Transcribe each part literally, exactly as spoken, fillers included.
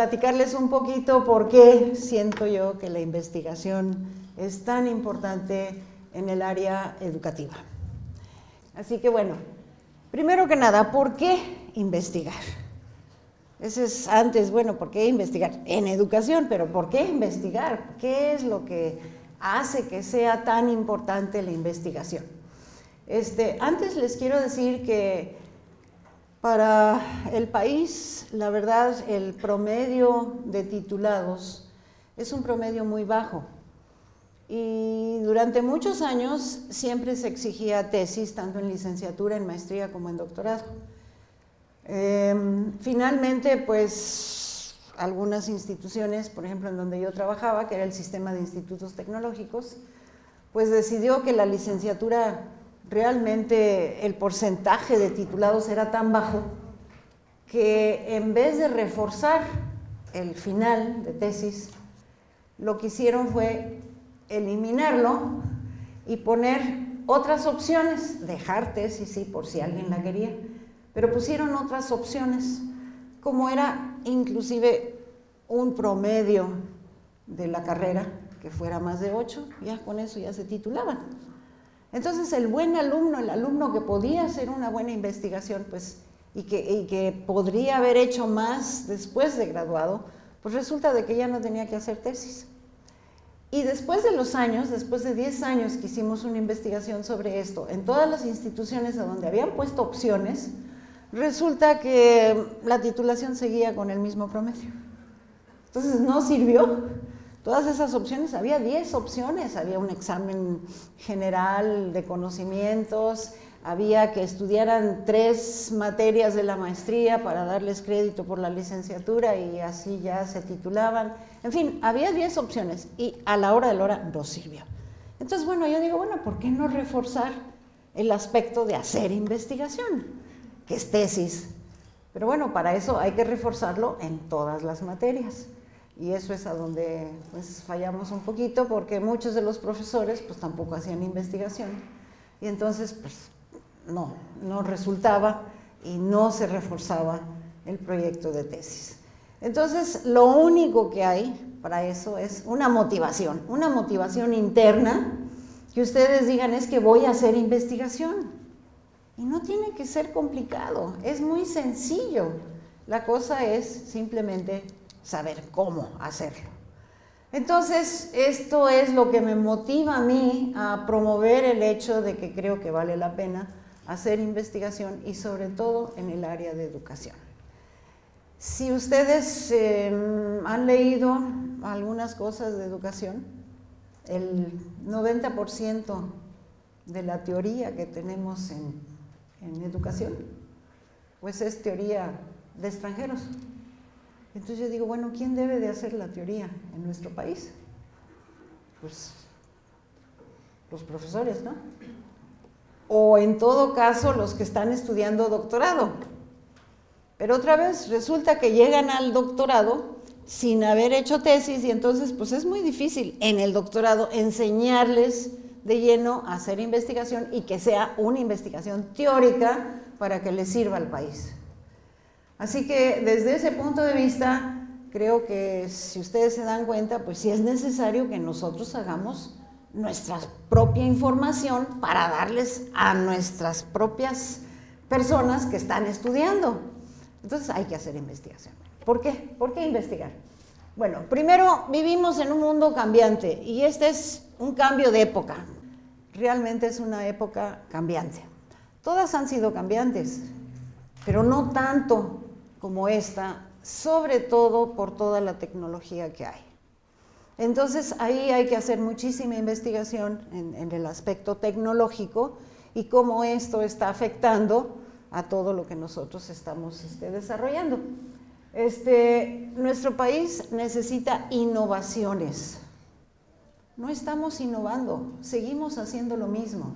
platicarles un poquito por qué siento yo que la investigación es tan importante en el área educativa. Así que bueno, primero que nada, ¿por qué investigar? Ese es antes, bueno, ¿por qué investigar? En educación, pero ¿por qué investigar? ¿Qué es lo que hace que sea tan importante la investigación? Este, antes les quiero decir que para el país, la verdad, el promedio de titulados es un promedio muy bajo. Y durante muchos años siempre se exigía tesis, tanto en licenciatura, en maestría como en doctorado. Eh, finalmente, pues, algunas instituciones, por ejemplo, en donde yo trabajaba, que era el sistema de institutos tecnológicos, pues decidió que la licenciatura, realmente el porcentaje de titulados era tan bajo que en vez de reforzar el final de tesis, lo que hicieron fue eliminarlo y poner otras opciones, dejar tesis, sí, por si alguien la quería, pero pusieron otras opciones, como era inclusive un promedio de la carrera, que fuera más de ocho, ya con eso ya se titulaban. Entonces el buen alumno, el alumno que podía hacer una buena investigación, pues, y que, y que podría haber hecho más después de graduado, pues resulta de que ya no tenía que hacer tesis. Y después de los años, después de diez años que hicimos una investigación sobre esto, en todas las instituciones a donde habían puesto opciones, resulta que la titulación seguía con el mismo promedio. Entonces no sirvió. Todas esas opciones, había diez opciones, había un examen general de conocimientos, había que estudiaran tres materias de la maestría para darles crédito por la licenciatura y así ya se titulaban. En fin, había diez opciones y a la hora de la hora no sirvió. Entonces, bueno, yo digo, bueno, ¿por qué no reforzar el aspecto de hacer investigación, que es tesis? Pero bueno, para eso hay que reforzarlo en todas las materias. Y eso es a donde pues, fallamos un poquito, porque muchos de los profesores pues tampoco hacían investigación. Y entonces, pues, no, no resultaba y no se reforzaba el proyecto de tesis. Entonces, lo único que hay para eso es una motivación, una motivación interna, que ustedes digan es que voy a hacer investigación. Y no tiene que ser complicado, es muy sencillo. La cosa es simplemente saber cómo hacerlo. Entonces, esto es lo que me motiva a mí a promover el hecho de que creo que vale la pena hacer investigación y sobre todo en el área de educación. Si ustedes eh, han leído algunas cosas de educación, el noventa por ciento de la teoría que tenemos en, en educación, pues es teoría de extranjeros. Entonces yo digo, bueno, ¿quién debe de hacer la teoría en nuestro país? Pues los profesores, ¿no? O en todo caso los que están estudiando doctorado. Pero otra vez resulta que llegan al doctorado sin haber hecho tesis y entonces pues es muy difícil en el doctorado enseñarles de lleno a hacer investigación y que sea una investigación teórica para que les sirva al país. Así que desde ese punto de vista, creo que si ustedes se dan cuenta, pues sí es necesario que nosotros hagamos nuestra propia información para darles a nuestras propias personas que están estudiando. Entonces hay que hacer investigación. ¿Por qué? ¿Por qué investigar? Bueno, primero vivimos en un mundo cambiante y este es un cambio de época. Realmente es una época cambiante. Todas han sido cambiantes, pero no tanto como esta, sobre todo por toda la tecnología que hay. Entonces ahí hay que hacer muchísima investigación en, en el aspecto tecnológico y cómo esto está afectando a todo lo que nosotros estamos este, desarrollando. Este, nuestro país necesita innovaciones. No estamos innovando, seguimos haciendo lo mismo.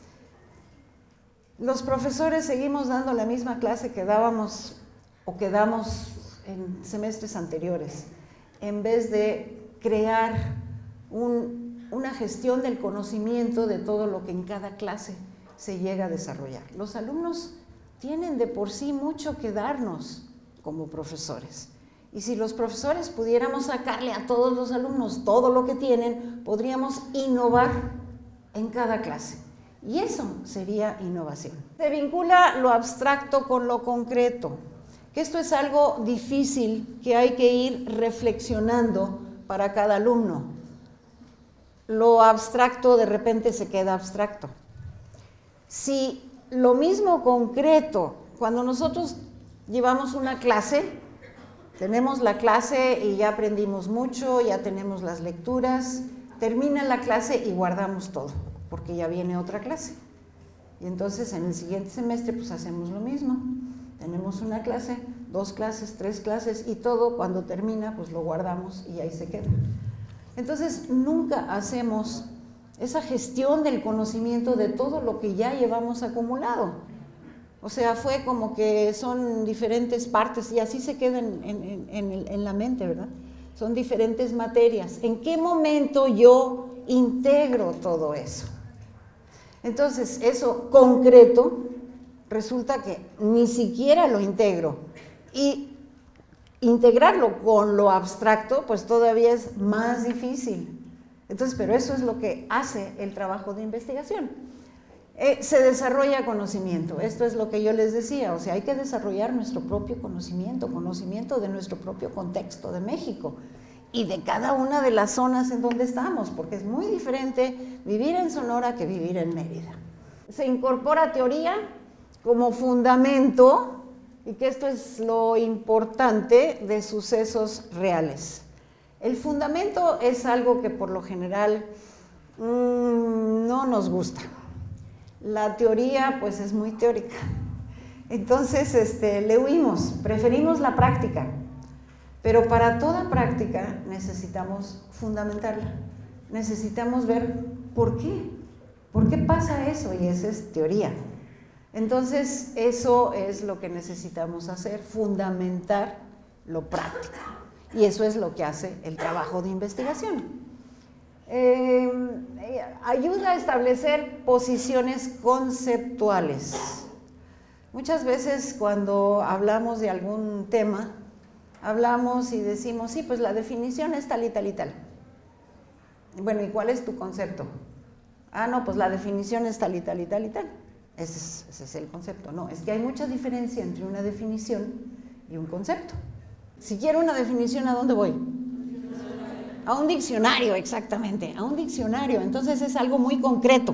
Los profesores seguimos dando la misma clase que dábamos o que damos en semestres anteriores, en vez de crear un, una gestión del conocimiento de todo lo que en cada clase se llega a desarrollar. Los alumnos tienen de por sí mucho que darnos como profesores Y si los profesores pudiéramos sacarle a todos los alumnos todo lo que tienen, podríamos innovar en cada clase. Y eso sería innovación. Se vincula lo abstracto con lo concreto, que esto es algo difícil que hay que ir reflexionando para cada alumno. Lo abstracto de repente se queda abstracto. Si lo mismo concreto, cuando nosotros llevamos una clase, tenemos la clase y ya aprendimos mucho, ya tenemos las lecturas, termina la clase y guardamos todo, porque ya viene otra clase. Y entonces en el siguiente semestre pues hacemos lo mismo. Tenemos una clase, dos clases, tres clases y todo cuando termina pues lo guardamos y ahí se queda. Entonces nunca hacemos esa gestión del conocimiento de todo lo que ya llevamos acumulado. O sea, fue como que son diferentes partes y así se quedan en, en, en, en la mente, ¿verdad? Son diferentes materias. ¿En qué momento yo integro todo eso? Entonces, eso concreto, resulta que ni siquiera lo integro. Y integrarlo con lo abstracto, pues todavía es más difícil. Entonces, pero eso es lo que hace el trabajo de investigación. Eh, se desarrolla conocimiento, esto es lo que yo les decía, o sea, hay que desarrollar nuestro propio conocimiento, conocimiento de nuestro propio contexto de México y de cada una de las zonas en donde estamos, porque es muy diferente vivir en Sonora que vivir en Mérida. Se incorpora teoría como fundamento, y que esto es lo importante de sucesos reales. El fundamento es algo que por lo general mmm, no nos gusta. La teoría pues es muy teórica, entonces este, le huimos, preferimos la práctica, pero para toda práctica necesitamos fundamentarla, necesitamos ver por qué, por qué pasa eso y esa es teoría. Entonces eso es lo que necesitamos hacer, fundamentar lo práctico y eso es lo que hace el trabajo de investigación. Eh, ayuda a establecer posiciones conceptuales. Muchas veces cuando hablamos de algún tema, hablamos y decimos, sí, pues la definición es tal y tal y tal. Bueno, ¿y cuál es tu concepto? Ah, no, pues la definición es tal y tal y tal y tal. Ese es, ese es el concepto. No, es que hay mucha diferencia entre una definición y un concepto. Si quiero una definición, ¿a dónde voy? A un diccionario, exactamente, a un diccionario. Entonces es algo muy concreto,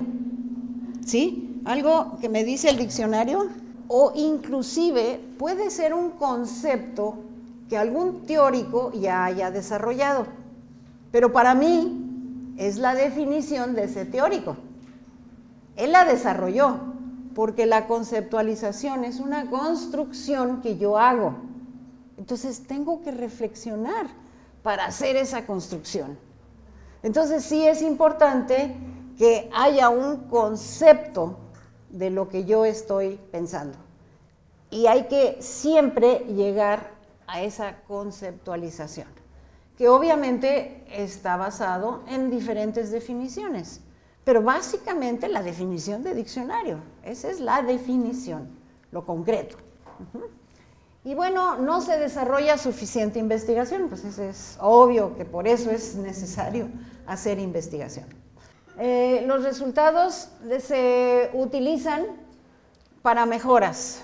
¿sí? Algo que me dice el diccionario, o inclusive puede ser un concepto que algún teórico ya haya desarrollado, pero para mí es la definición de ese teórico. Él la desarrolló, porque la conceptualización es una construcción que yo hago. Entonces tengo que reflexionar para hacer esa construcción. Entonces sí es importante que haya un concepto de lo que yo estoy pensando. Y hay que siempre llegar a esa conceptualización, que obviamente está basado en diferentes definiciones, pero básicamente la definición de diccionario, esa es la definición, lo concreto. Uh-huh. Y bueno, no se desarrolla suficiente investigación, pues eso es obvio que por eso es necesario hacer investigación. Eh, los resultados se utilizan para mejoras.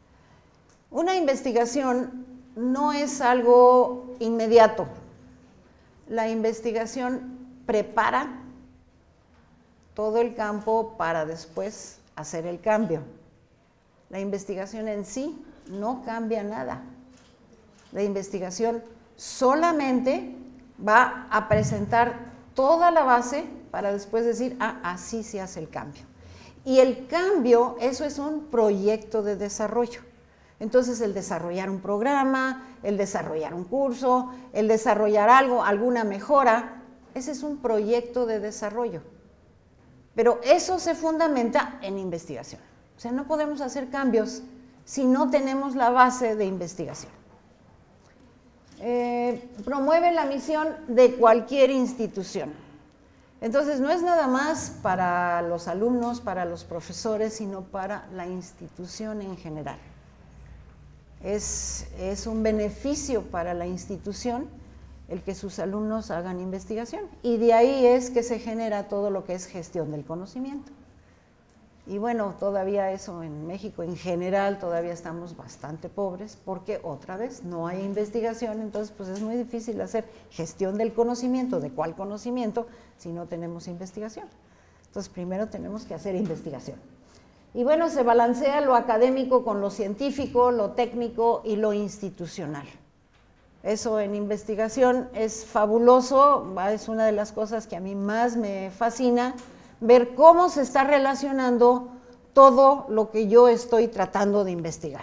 Una investigación no es algo inmediato. La investigación prepara todo el campo para después hacer el cambio. La investigación en sí no cambia nada. La investigación solamente va a presentar toda la base para después decir, ah, así se hace el cambio. Y el cambio, eso es un proyecto de desarrollo. Entonces, el desarrollar un programa, el desarrollar un curso, el desarrollar algo, alguna mejora, ese es un proyecto de desarrollo. Pero eso se fundamenta en investigación. O sea, no podemos hacer cambios si no tenemos la base de investigación. Eh, promueve la misión de cualquier institución. Entonces, no es nada más para los alumnos, para los profesores, sino para la institución en general. Es, es un beneficio para la institución el que sus alumnos hagan investigación. Y de ahí es que se genera todo lo que es gestión del conocimiento. Y bueno, todavía eso en México en general todavía estamos bastante pobres porque otra vez no hay investigación, entonces pues es muy difícil hacer gestión del conocimiento. ¿De cuál conocimiento si no tenemos investigación? Entonces primero tenemos que hacer investigación. Y bueno, se balancea lo académico con lo científico, lo técnico y lo institucional. Eso en investigación es fabuloso, es una de las cosas que a mí más me fascina, ver cómo se está relacionando todo lo que yo estoy tratando de investigar.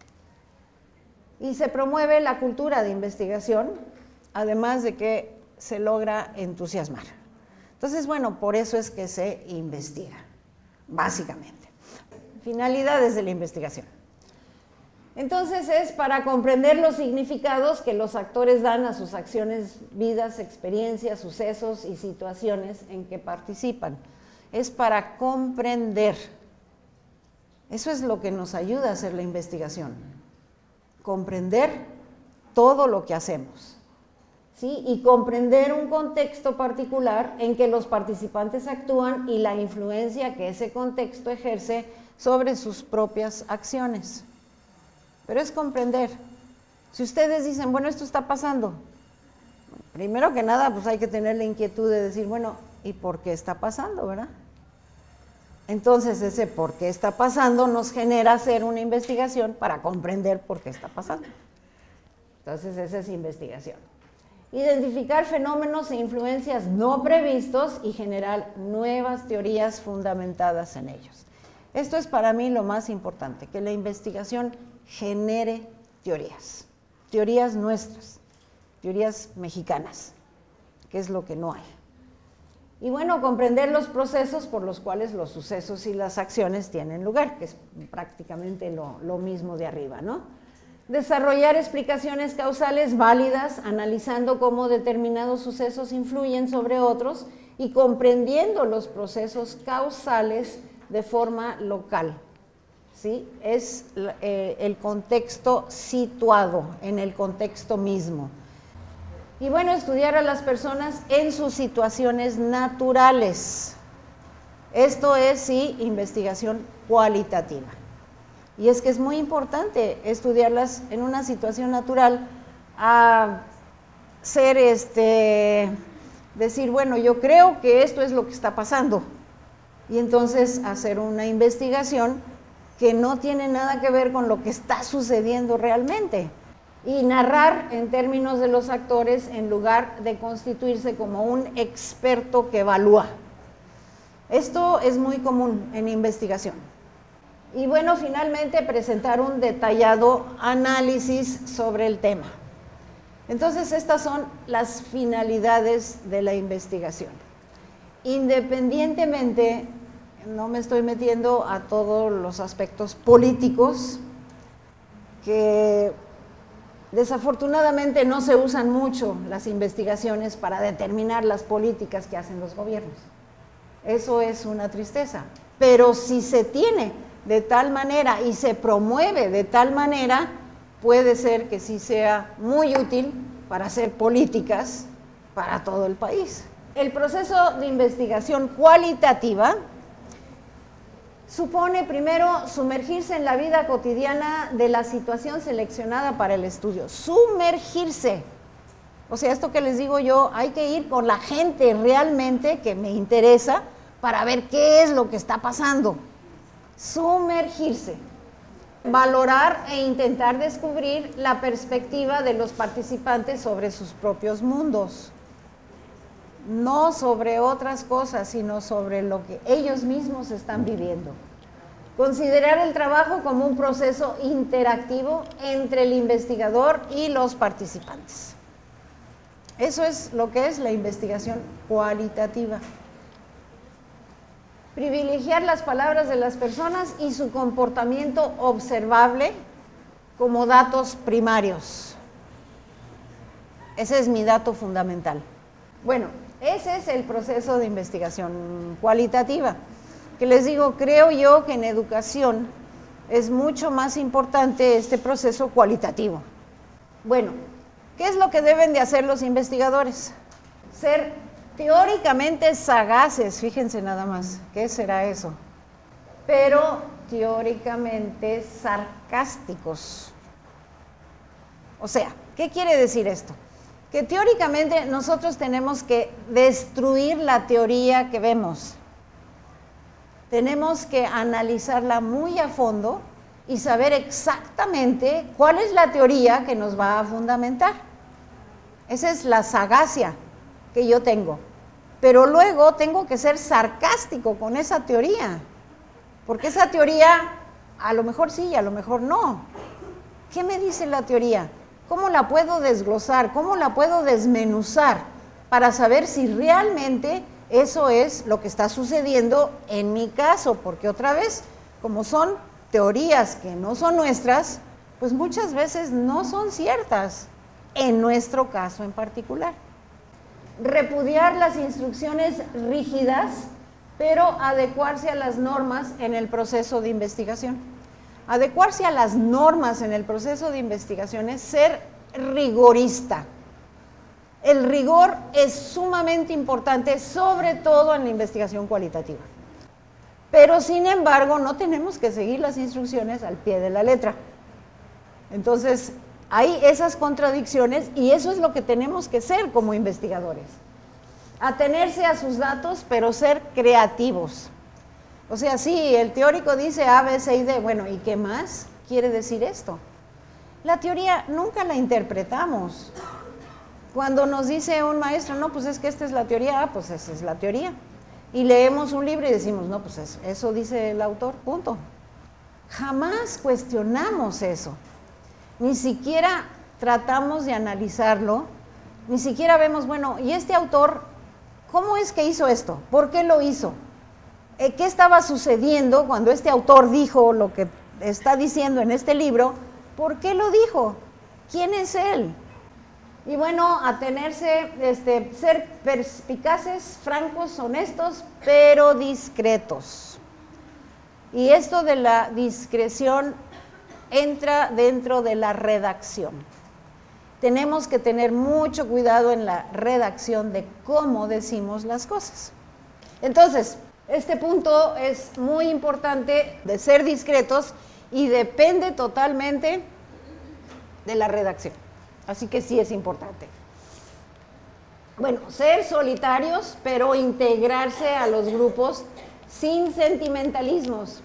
Y se promueve la cultura de investigación, además de que se logra entusiasmar. Entonces, bueno, por eso es que se investiga, básicamente. Finalidades de la investigación. Entonces es para comprender los significados que los actores dan a sus acciones, vidas, experiencias, sucesos y situaciones en que participan. Es para comprender. Eso es lo que nos ayuda a hacer la investigación. Comprender todo lo que hacemos, ¿sí? Y comprender un contexto particular en que los participantes actúan y la influencia que ese contexto ejerce sobre sus propias acciones. Pero es comprender. Si ustedes dicen, bueno, esto está pasando, primero que nada, pues hay que tener la inquietud de decir, bueno, ¿y por qué está pasando, verdad? Entonces, ese por qué está pasando nos genera hacer una investigación para comprender por qué está pasando. Entonces, esa es investigación. Identificar fenómenos e influencias no previstos y generar nuevas teorías fundamentadas en ellos. Esto es para mí lo más importante, que la investigación genere teorías, teorías nuestras, teorías mexicanas, que es lo que no hay. Y bueno, comprender los procesos por los cuales los sucesos y las acciones tienen lugar, que es prácticamente lo, lo mismo de arriba, ¿no? Desarrollar explicaciones causales válidas, analizando cómo determinados sucesos influyen sobre otros y comprendiendo los procesos causales de forma local, ¿sí? Es eh, el contexto situado en el contexto mismo. Y bueno, estudiar a las personas en sus situaciones naturales. Esto es, sí, investigación cualitativa. Y es que es muy importante estudiarlas en una situación natural, a ser, este, decir, bueno, yo creo que esto es lo que está pasando. Y entonces hacer una investigación que no tiene nada que ver con lo que está sucediendo realmente. Y narrar en términos de los actores en lugar de constituirse como un experto que evalúa. Esto es muy común en investigación. Y bueno, finalmente presentar un detallado análisis sobre el tema. Entonces, estas son las finalidades de la investigación. Independientemente, no me estoy metiendo a todos los aspectos políticos que desafortunadamente no se usan mucho las investigaciones para determinar las políticas que hacen los gobiernos. Eso es una tristeza. Pero si se tiene de tal manera y se promueve de tal manera, puede ser que sí sea muy útil para hacer políticas para todo el país. El proceso de investigación cualitativa supone primero sumergirse en la vida cotidiana de la situación seleccionada para el estudio. Sumergirse. O sea, esto que les digo yo, hay que ir con la gente realmente que me interesa para ver qué es lo que está pasando. Sumergirse. Valorar e intentar descubrir la perspectiva de los participantes sobre sus propios mundos. No sobre otras cosas, sino sobre lo que ellos mismos están viviendo. Considerar el trabajo como un proceso interactivo entre el investigador y los participantes. Eso es lo que es la investigación cualitativa. Privilegiar las palabras de las personas y su comportamiento observable como datos primarios. Ese es mi dato fundamental. Bueno, ese es el proceso de investigación cualitativa, que les digo, creo yo que en educación es mucho más importante este proceso cualitativo. Bueno, ¿qué es lo que deben de hacer los investigadores? Ser teóricamente sagaces, fíjense nada más, ¿qué será eso? Pero teóricamente sarcásticos. O sea, ¿qué quiere decir esto? Que teóricamente nosotros tenemos que destruir la teoría que vemos. Tenemos que analizarla muy a fondo y saber exactamente cuál es la teoría que nos va a fundamentar. Esa es la sagacia que yo tengo. Pero luego tengo que ser sarcástico con esa teoría, porque esa teoría a lo mejor sí y a lo mejor no. ¿Qué me dice la teoría? ¿Cómo la puedo desglosar? ¿Cómo la puedo desmenuzar para saber si realmente eso es lo que está sucediendo en mi caso? Porque otra vez, como son teorías que no son nuestras, pues muchas veces no son ciertas, en nuestro caso en particular. Repudiar las instrucciones rígidas, pero adecuarse a las normas en el proceso de investigación. Adecuarse a las normas en el proceso de investigación es ser rigorista. El rigor es sumamente importante, sobre todo en la investigación cualitativa. Pero, sin embargo, no tenemos que seguir las instrucciones al pie de la letra. Entonces, hay esas contradicciones y eso es lo que tenemos que ser como investigadores. Atenerse a sus datos, pero ser creativos. O sea, sí, el teórico dice A, B, C y D. Bueno, ¿y qué más quiere decir esto? La teoría nunca la interpretamos. Cuando nos dice un maestro, no, pues es que esta es la teoría, ah, pues esa es la teoría. Y leemos un libro y decimos, no, pues eso, eso dice el autor, punto. Jamás cuestionamos eso. Ni siquiera tratamos de analizarlo, ni siquiera vemos, bueno, ¿y este autor cómo es que hizo esto? ¿Por qué lo hizo? ¿Qué estaba sucediendo cuando este autor dijo lo que está diciendo en este libro? ¿Por qué lo dijo? ¿Quién es él? Y bueno, atenerse, este, ser perspicaces, francos, honestos, pero discretos. Y esto de la discreción entra dentro de la redacción. Tenemos que tener mucho cuidado en la redacción de cómo decimos las cosas. Entonces, este punto es muy importante de ser discretos y depende totalmente de la redacción. Así que sí es importante. Bueno, ser solitarios, pero integrarse a los grupos sin sentimentalismos.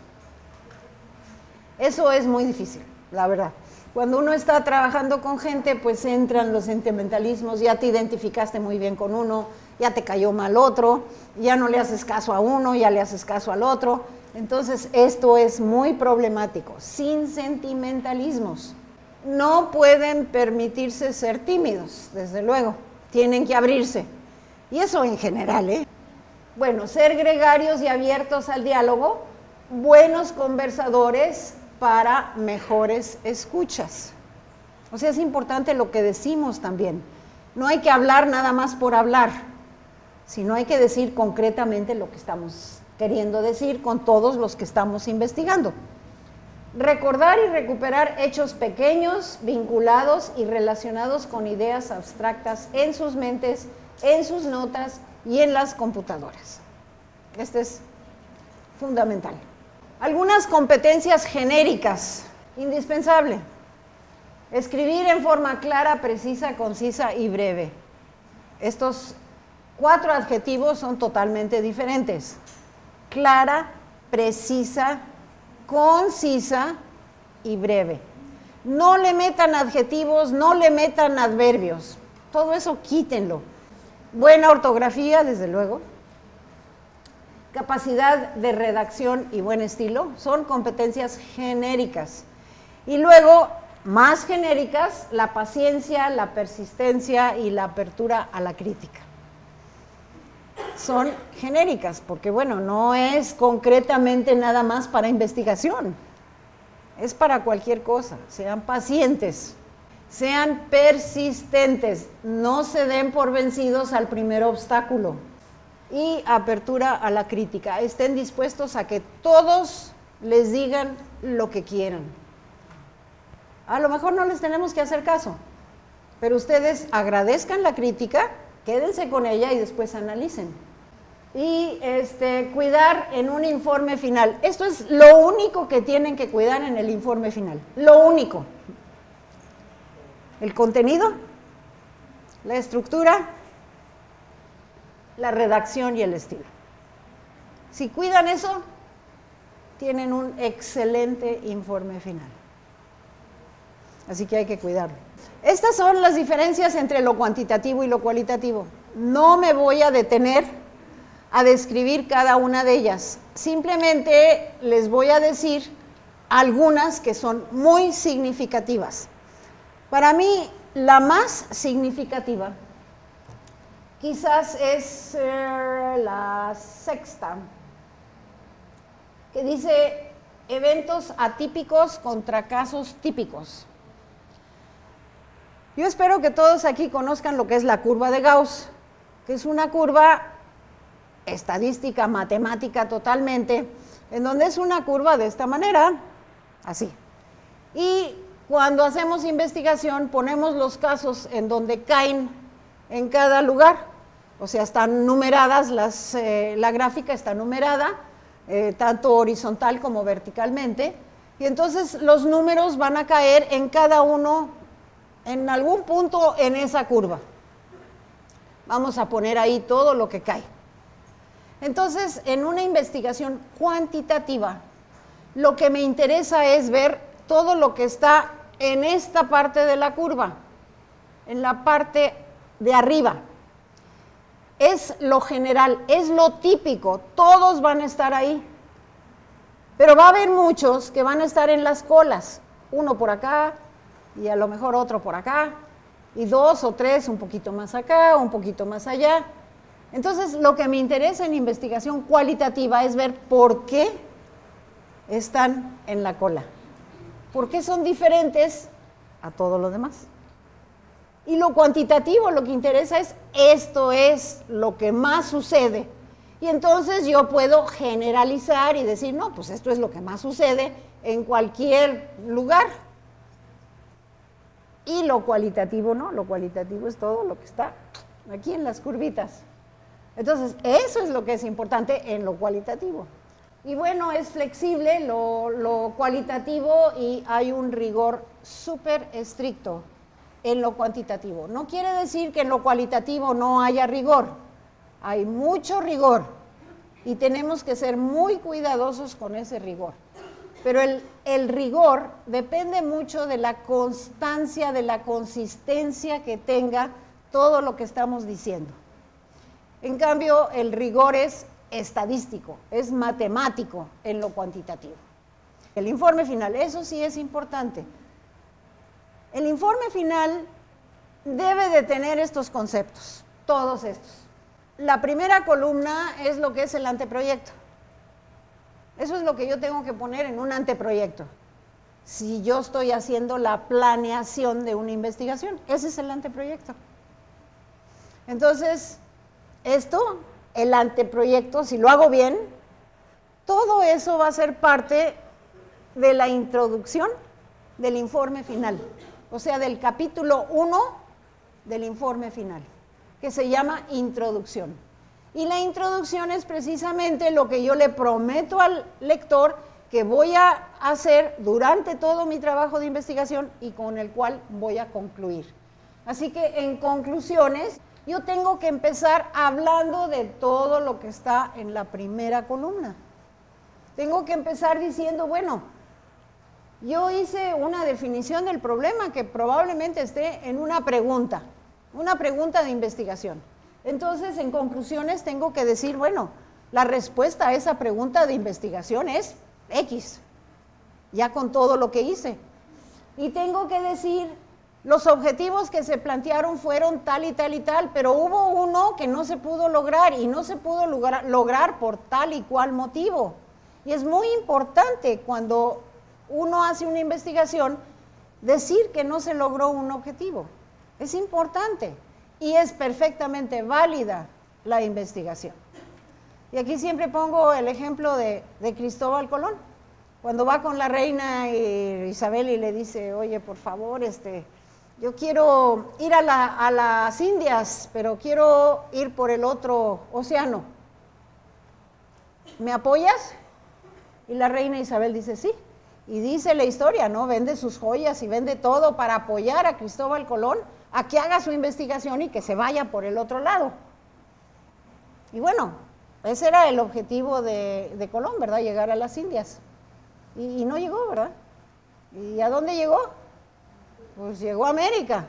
Eso es muy difícil, la verdad. Cuando uno está trabajando con gente, pues entran los sentimentalismos, ya te identificaste muy bien con uno, ya te cayó mal otro, ya no le haces caso a uno, ya le haces caso al otro. Entonces, esto es muy problemático, sin sentimentalismos. No pueden permitirse ser tímidos, desde luego, tienen que abrirse. Y eso en general, ¿eh? Bueno, ser gregarios y abiertos al diálogo, buenos conversadores para mejores escuchas. O sea, es importante lo que decimos también. No hay que hablar nada más por hablar, sino hay que decir concretamente lo que estamos queriendo decir con todos los que estamos investigando. Recordar y recuperar hechos pequeños, vinculados y relacionados con ideas abstractas en sus mentes, en sus notas y en las computadoras. Este es fundamental. Algunas competencias genéricas, indispensable. Escribir en forma clara, precisa, concisa y breve. Estos cuatro adjetivos son totalmente diferentes. Clara, precisa, concisa y breve. No le metan adjetivos, no le metan adverbios. Todo eso quítenlo. Buena ortografía, desde luego. Capacidad de redacción y buen estilo son competencias genéricas. Y luego, más genéricas, la paciencia, la persistencia y la apertura a la crítica. Son genéricas, porque bueno, no es concretamente nada más para investigación, es para cualquier cosa. Sean pacientes, sean persistentes, no se den por vencidos al primer obstáculo. Y apertura a la crítica, estén dispuestos a que todos les digan lo que quieran. A lo mejor no les tenemos que hacer caso, pero ustedes agradezcan la crítica, quédense con ella y después analicen. Y este, cuidar en un informe final. Esto es lo único que tienen que cuidar en el informe final. Lo único. El contenido, la estructura, la redacción y el estilo. Si cuidan eso, tienen un excelente informe final. Así que hay que cuidarlo. Estas son las diferencias entre lo cuantitativo y lo cualitativo. No me voy a detener a describir cada una de ellas. Simplemente les voy a decir algunas que son muy significativas. Para mí, la más significativa quizás es eh, la sexta, que dice eventos atípicos contra casos típicos. Yo espero que todos aquí conozcan lo que es la curva de Gauss, que es una curva estadística, matemática totalmente, en donde es una curva de esta manera, así. Y cuando hacemos investigación ponemos los casos en donde caen en cada lugar, o sea, están numeradas, las, eh, la gráfica está numerada, eh, tanto horizontal como verticalmente, y entonces los números van a caer en cada uno, en algún punto en esa curva. Vamos a poner ahí todo lo que cae. Entonces, en una investigación cuantitativa, lo que me interesa es ver todo lo que está en esta parte de la curva, en la parte de arriba. Es lo general, es lo típico, todos van a estar ahí. Pero va a haber muchos que van a estar en las colas, uno por acá y a lo mejor otro por acá, y dos o tres un poquito más acá, un poquito más allá. Entonces, lo que me interesa en investigación cualitativa es ver por qué están en la cola, por qué son diferentes a todo lo demás. Y lo cuantitativo, lo que interesa es, esto es lo que más sucede. Y entonces yo puedo generalizar y decir, no, pues esto es lo que más sucede en cualquier lugar. Y lo cualitativo no, lo cualitativo es todo lo que está aquí en las curvitas. Entonces, eso es lo que es importante en lo cualitativo. Y bueno, es flexible lo, lo cualitativo y hay un rigor súper estricto en lo cuantitativo. No quiere decir que en lo cualitativo no haya rigor. Hay mucho rigor y tenemos que ser muy cuidadosos con ese rigor. Pero el, el rigor depende mucho de la constancia, de la consistencia que tenga todo lo que estamos diciendo. En cambio, el rigor es estadístico, es matemático en lo cuantitativo. El informe final, eso sí es importante. El informe final debe de tener estos conceptos, todos estos. La primera columna es lo que es el anteproyecto. Eso es lo que yo tengo que poner en un anteproyecto. Si yo estoy haciendo la planeación de una investigación, ese es el anteproyecto. Entonces, esto, el anteproyecto, si lo hago bien, todo eso va a ser parte de la introducción del informe final, o sea, del capítulo uno del informe final, que se llama introducción. Y la introducción es precisamente lo que yo le prometo al lector que voy a hacer durante todo mi trabajo de investigación y con el cual voy a concluir. Así que en conclusiones, yo tengo que empezar hablando de todo lo que está en la primera columna. Tengo que empezar diciendo, bueno, yo hice una definición del problema que probablemente esté en una pregunta, una pregunta de investigación. Entonces, en conclusiones, tengo que decir, bueno, la respuesta a esa pregunta de investigación es X, ya con todo lo que hice. Y tengo que decir, los objetivos que se plantearon fueron tal y tal y tal, pero hubo uno que no se pudo lograr y no se pudo lograr, lograr por tal y cual motivo. Y es muy importante cuando uno hace una investigación decir que no se logró un objetivo. Es importante y es perfectamente válida la investigación. Y aquí siempre pongo el ejemplo de, de Cristóbal Colón. cuando va con la reina Isabel y le dice, oye, por favor, este, yo quiero ir a, la, a las Indias, pero quiero ir por el otro océano. ¿Me apoyas? Y la reina Isabel dice, sí. Y dice la historia, ¿no? Vende sus joyas y vende todo para apoyar a Cristóbal Colón a que haga su investigación y que se vaya por el otro lado. Y bueno, ese era el objetivo de, de Colón, ¿verdad? Llegar a las Indias. Y, y no llegó, ¿verdad? ¿Y a dónde llegó? Pues llegó a América.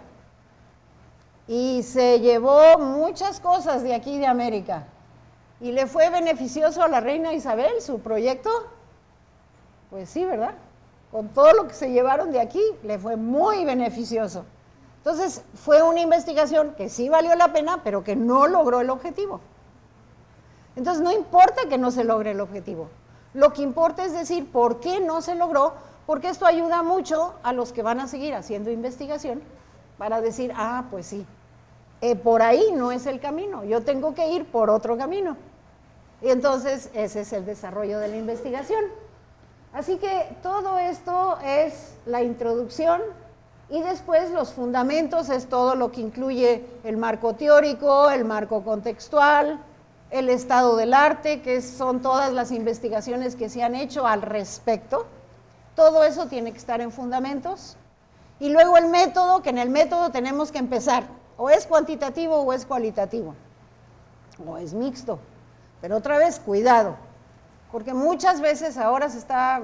Y se llevó muchas cosas de aquí de América. ¿Y le fue beneficioso a la reina Isabel su proyecto? Pues sí, ¿verdad? Con todo lo que se llevaron de aquí, le fue muy beneficioso. Entonces, fue una investigación que sí valió la pena, pero que no logró el objetivo. Entonces, no importa que no se logre el objetivo. Lo que importa es decir por qué no se logró, porque esto ayuda mucho a los que van a seguir haciendo investigación para decir, ah, pues sí, eh, por ahí no es el camino, yo tengo que ir por otro camino. Y entonces, ese es el desarrollo de la investigación. Así que todo esto es la introducción y después los fundamentos es todo lo que incluye el marco teórico, el marco contextual, el estado del arte, que son todas las investigaciones que se han hecho al respecto. Todo eso tiene que estar en fundamentos. Y luego el método, que en el método tenemos que empezar, o es cuantitativo o es cualitativo, o es mixto. Pero otra vez, cuidado. Porque muchas veces ahora se está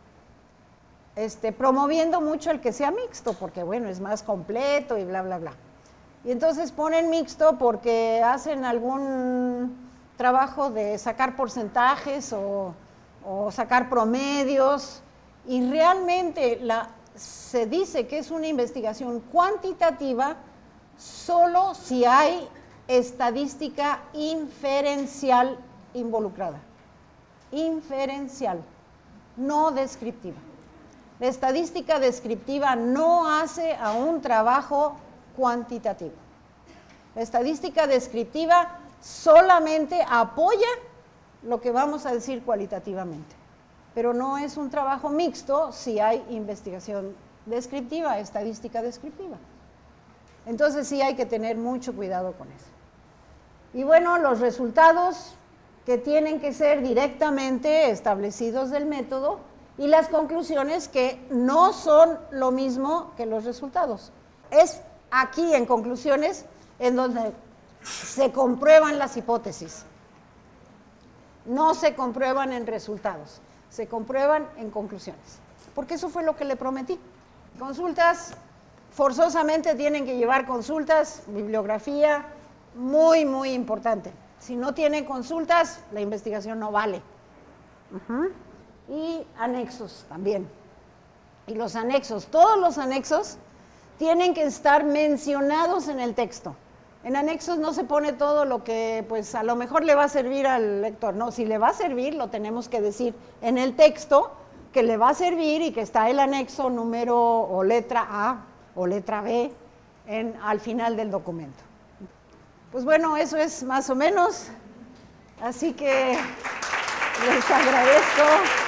este, promoviendo mucho el que sea mixto, porque bueno, es más completo y bla, bla, bla. Y entonces ponen mixto porque hacen algún trabajo de sacar porcentajes o, o sacar promedios, y realmente la, se dice que es una investigación cuantitativa solo si hay estadística inferencial involucrada. Inferencial, no descriptiva. La estadística descriptiva no hace a un trabajo cuantitativo. La estadística descriptiva solamente apoya lo que vamos a decir cualitativamente, pero no es un trabajo mixto si hay investigación descriptiva, estadística descriptiva. Entonces sí hay que tener mucho cuidado con eso. Y bueno, los resultados que tienen que ser directamente establecidos del método y las conclusiones que no son lo mismo que los resultados. Es aquí en conclusiones en donde se comprueban las hipótesis. No se comprueban en resultados, se comprueban en conclusiones. Porque eso fue lo que le prometí. Consultas, forzosamente tienen que llevar consultas, bibliografía, muy, muy importante. Si no tienen consultas, la investigación no vale. Uh-huh. Y anexos también. Y los anexos, todos los anexos tienen que estar mencionados en el texto. En anexos no se pone todo lo que pues a lo mejor le va a servir al lector. No, si le va a servir, lo tenemos que decir en el texto que le va a servir y que está el anexo número o letra A o letra B en, al final del documento. Pues bueno, eso es más o menos, así que les agradezco.